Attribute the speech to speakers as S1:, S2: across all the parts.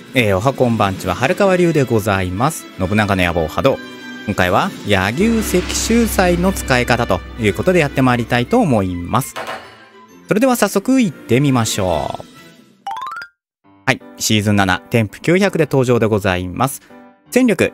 S1: おはこんばんちは春川流でございます。信長の野望波動。今回は柳生石秀才の使い方ということでやってまいりたいと思います。それでは早速行ってみましょう。はい、シーズン7、添付900で登場でございます。戦力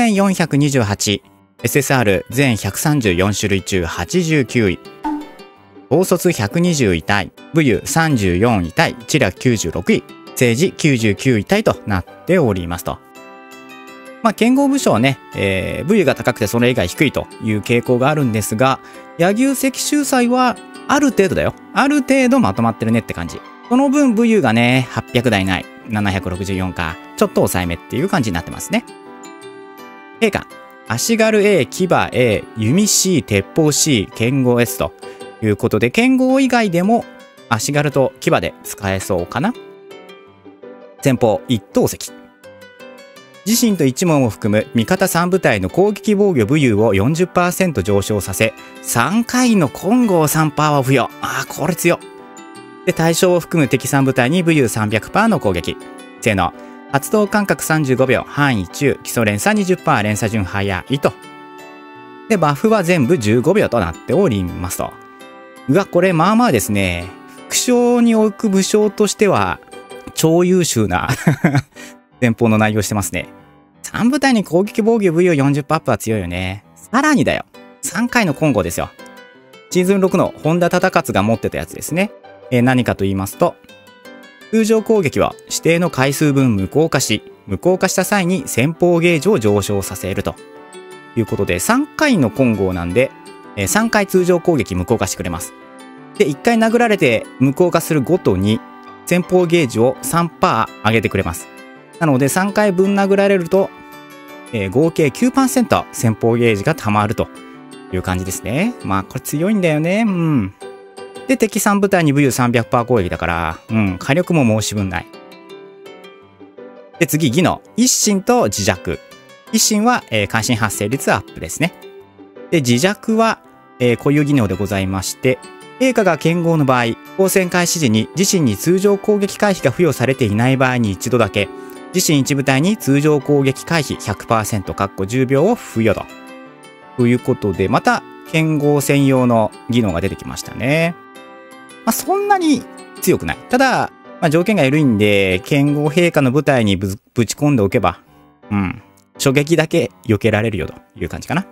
S1: 4428、SSR 全134種類中89位。統率120位タイ、武勇34位タイ、知略96位、政治99位タイとなっておりますと。剣豪武将ね、武勇が高くてそれ以外低いという傾向があるんですが、柳生石秀才はある程度だよ。ある程度まとまってるねって感じ。その分武勇がね、800台ない、764か、ちょっと抑えめっていう感じになってますね。陛下、足軽 A、騎馬 A、弓 C、鉄砲 C、剣豪 S ということで、剣豪以外でも足軽と騎馬で使えそうかな。先方一等石。自身と一門を含む味方3部隊の攻撃防御武勇を 40% 上昇させ、3回の金剛3%を付与。これ強。で、対象を含む敵3部隊に武勇 300% の攻撃。性能。発動間隔35秒、範囲中、基礎連鎖 20%、連鎖順早いと。で、バフは全部15秒となっておりますと。これまあまあですね。副将に置く武将としては、超優秀な前方の内容してますね。3部隊に攻撃防御武勇 40% アップは強いよね。さらにだよ。3回の金剛ですよ。シーズン6の本田忠勝が持ってたやつですね。何かと言いますと、通常攻撃は指定の回数分無効化し、無効化した際に先方ゲージを上昇させるということで、3回の金剛なんで、3回通常攻撃無効化してくれます。で、1回殴られて無効化するごとに、先方ゲージを 3% 上げてくれます。なので3回分殴られると、合計 9% 先方ゲージが溜まるという感じですね。これ強いんだよね。で、敵3部隊に武勇 300% 攻撃だから、火力も申し分ない。で、次、技能。一心と自弱。一心は、関心発生率アップですね。で、自弱は、固有技能でございまして、陛下が剣豪の場合、交戦開始時に自身に通常攻撃回避が付与されていない場合に一度だけ、自身一部隊に通常攻撃回避 100% 10秒を付与と。ということで、また、剣豪専用の技能が出てきましたね。そんなに強くない。ただ、条件が緩いんで、剣豪陛下の部隊にぶち込んでおけば、初撃だけ避けられるよという感じかな。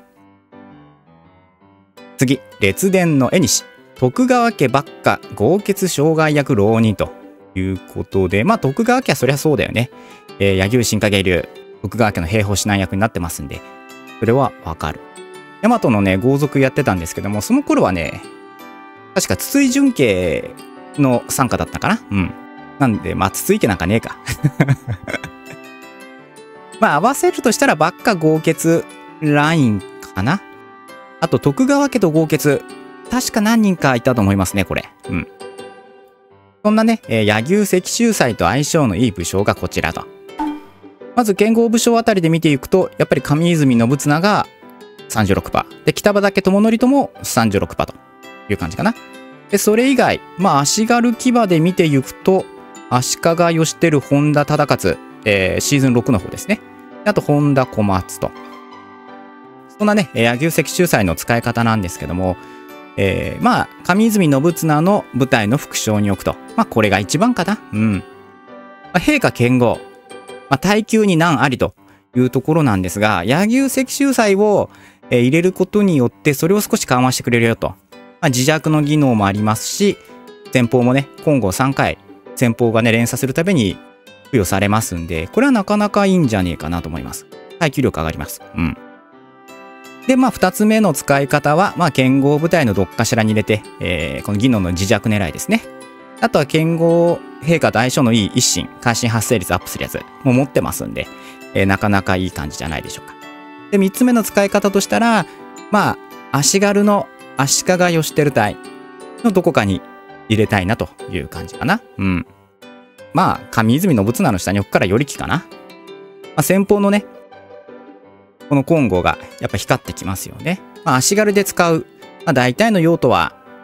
S1: 次、列伝の絵西。徳川家ばっか豪傑障害役浪人ということで、徳川家はそりゃそうだよね。柳生新影流、徳川家の兵法指南役になってますんで、それはわかる。大和のね、豪族やってたんですけども、その頃はね、確か筒井純家の傘下だったかな。なんで、筒井家なんかねえか。合わせるとしたらばっか豪傑ラインかな。あと、徳川家と豪傑、確か何人かいたと思いますね、これ。そんなね、柳生石秀才と相性のいい武将がこちらと。まず、剣豪武将あたりで見ていくと、やっぱり上泉信綱が 36%。で、北畠智則とも 36% という感じかな。で、それ以外、足軽騎馬で見ていくと、足利義輝、本田忠勝、シーズン6の方ですね。あと、本田小松と。そんなね、柳生石秀才の使い方なんですけども、上泉信綱の部隊の副将に置くと。これが一番かな。陛下剣豪。耐久に難ありというところなんですが、柳生石秀才を入れることによって、それを少し緩和してくれるよと。自弱の技能もありますし、先方もね、金剛3回、先方がね、連鎖するたびに付与されますんで、これはなかなかいいんじゃねえかなと思います。耐久力上がります。で、2つ目の使い方は、剣豪部隊のどっかしらに入れて、この技能の自弱狙いですね。あとは剣豪陛下と相性のいい一心、関心発生率アップするやつも持ってますんで、なかなかいい感じじゃないでしょうか。で、3つ目の使い方としたら、足軽の足利義輝隊のどこかに入れたいなという感じかな。上泉信綱の下に置くからよりきかな。先方のね、この金剛がやっぱ光ってきますよね。足軽で使う、大体の用途は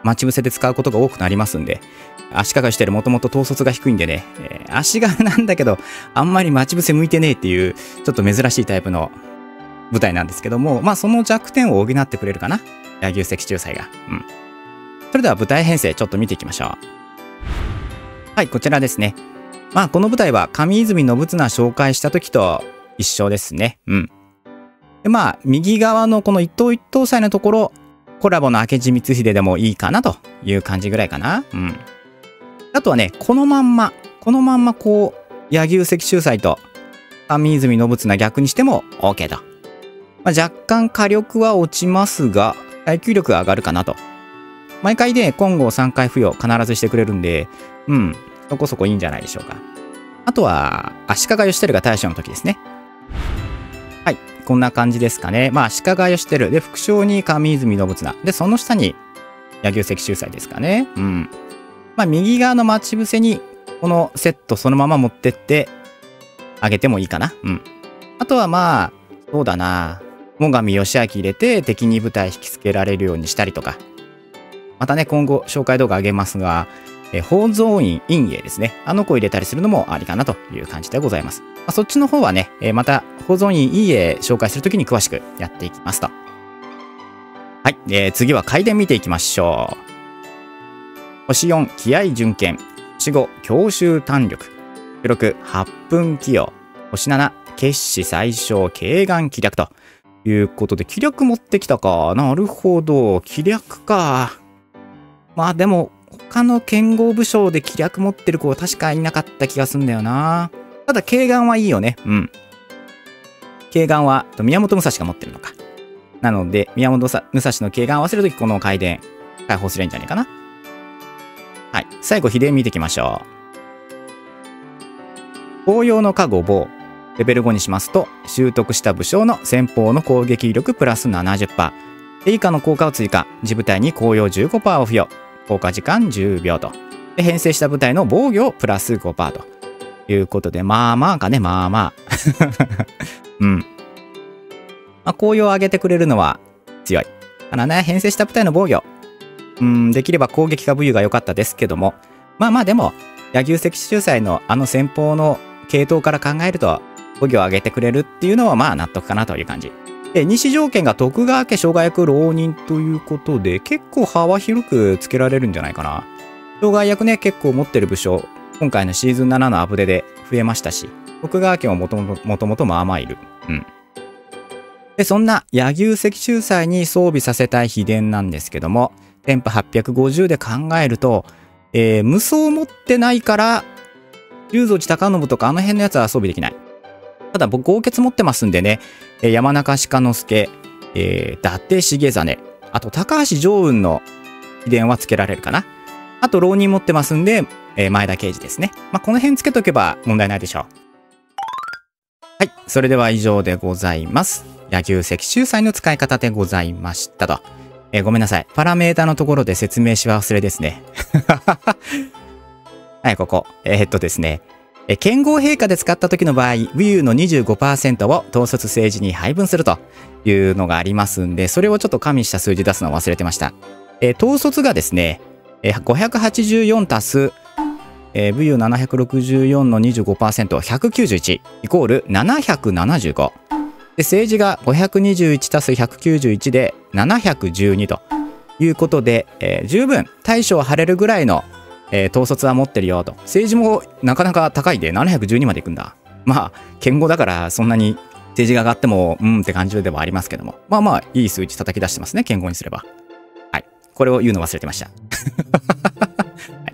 S1: 待ち伏せで使うことが多くなりますんで、足利してるもともと統率が低いんでね、足軽なんだけど、あんまり待ち伏せ向いてねえっていう、ちょっと珍しいタイプの部隊なんですけども、まあその弱点を補ってくれるかな。柳生石柱祭が。うん。それでは部隊編成ちょっと見ていきましょう。はい、こちらですね。まあこの部隊は上泉信綱紹介した時と一緒ですね。うん。でまあ右側のこの一等一等祭のところ、コラボの明智光秀でもいいかなという感じぐらいかな。うん。あとはね、このまんまこう、柳生石柱祭と上泉信綱逆にしても OK と。まあ、若干火力は落ちますが、耐久力が上がるかなと。毎回で金剛3回付与必ずしてくれるんで、うん、そこそこいいんじゃないでしょうか。あとは、足利義輝が大将の時ですね。はい、こんな感じですかね。まあ、足利義輝で、副将に上泉信綱。で、その下に、柳生石柱祭ですかね。うん。まあ、右側の待ち伏せに、このセットそのまま持ってって、あげてもいいかな。うん。あとはまあ、そうだな。最上義明入れて、敵に部隊引きつけられるようにしたりとか。またね、今後、紹介動画上げますが、宝蔵院陰影ですね。あの子入れたりするのもありかなという感じでございます。まあ、そっちの方はね、また、宝蔵院陰影紹介するときに詳しくやっていきますと。はい、次は回伝見ていきましょう。星4、気合準剣。星5、強襲胆力。星6、8分器用。星7、決死最小、軽眼気略ということで、気略持ってきたか。なるほど。気略か。まあでも、他の剣豪武将で気略持ってる子は確かいなかった気がすんだよな。ただ、軽眼はいいよね。うん。軽眼は、宮本武蔵が持ってるのか。なので、宮本武蔵の軽眼合わせるとき、この回伝、解放するんじゃないかな。はい。最後、秘伝見ていきましょう。紅葉の加護棒。レベル5にしますと、習得した武将の先方の攻撃力プラス 70%。以下の効果を追加。自部隊に紅葉 15% を付与。効果時間10秒と。で、編成した部隊の防御をプラス 5% ということで、まあまあかね、まあまあ。うん。まあ、紅葉を上げてくれるのは強い。ただね、編成した部隊の防御。できれば攻撃か武勇が良かったですけども、まあまあでも、柳生石柱祭のあの先方の系統から考えると、防御を上げてくれるっていうのはまあ納得かなという感じ。で、西条件が徳川家生涯役浪人ということで、結構幅広くつけられるんじゃないかな。生涯役ね、結構持ってる武将、今回のシーズン7のアップデで増えましたし、徳川家ももともとまあまあいる。うん。で、そんな柳生石柱祭に装備させたい秘伝なんですけども、テンポ850で考えると、無双持ってないから、龍造寺隆信とかあの辺のやつは装備できない。ただ僕、豪傑持ってますんでね、山中鹿之助、伊達重実、あと高橋常雲の秘伝はつけられるかな。あと浪人持ってますんで、前田慶次ですね。まあ、この辺つけとけば問題ないでしょう。はい、それでは以上でございます。柳生石柱祭の使い方でございましたと。ごめんなさい。パラメータのところで説明し忘れですね。はい、ここ。ですね。剣豪陛下で使った時の場合、武勇の 25% を統率政治に配分するというのがありますんで、それをちょっと加味した数字出すのを忘れてました。統率がですね、584足す、武勇764の 25% 191イコール775。で、政治が521足す191で712ということで、十分大将を張れるぐらいの統率は持ってるよと。政治もなかなか高いで712までいくんだ。まあ、剣豪だからそんなに政治が上がっても、って感じではありますけども。まあまあ、いい数値叩き出してますね、剣豪にすれば。はい。これを言うの忘れてました。はい。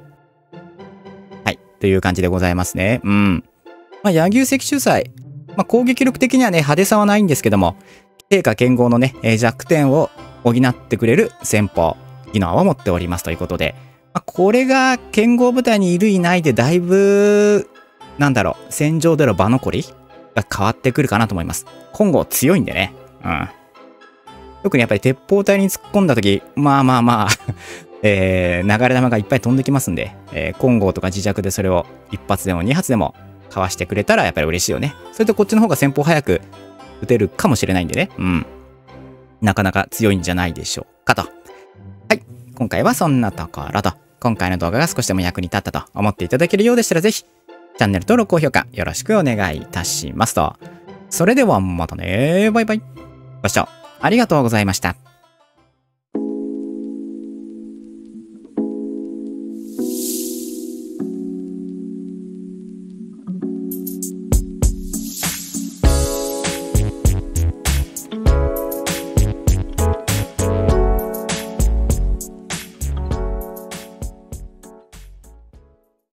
S1: はい。という感じでございますね。まあ、柳生石柱祭。まあ、攻撃力的にはね、派手さはないんですけども、陛下剣豪のね、弱点を補ってくれる戦法、技能を持っておりますということで、まあ、これが剣豪部隊にいるいないでだいぶ、戦場での場残りが変わってくるかなと思います。金剛強いんでね。特にやっぱり鉄砲隊に突っ込んだ時、まあ、流れ弾がいっぱい飛んできますんで、金剛とか自弱でそれを1発でも2発でもかわしてくれたらやっぱり嬉しいよね。それとこっちの方が先方早く撃てるかもしれないんでね。なかなか強いんじゃないでしょうかと。はい。 今回はそんなところと、今回の動画が少しでも役に立ったと思っていただけるようでしたら、ぜひ、チャンネル登録、高評価よろしくお願いいたしますと。それではまたね。バイバイ。ご視聴ありがとうございました。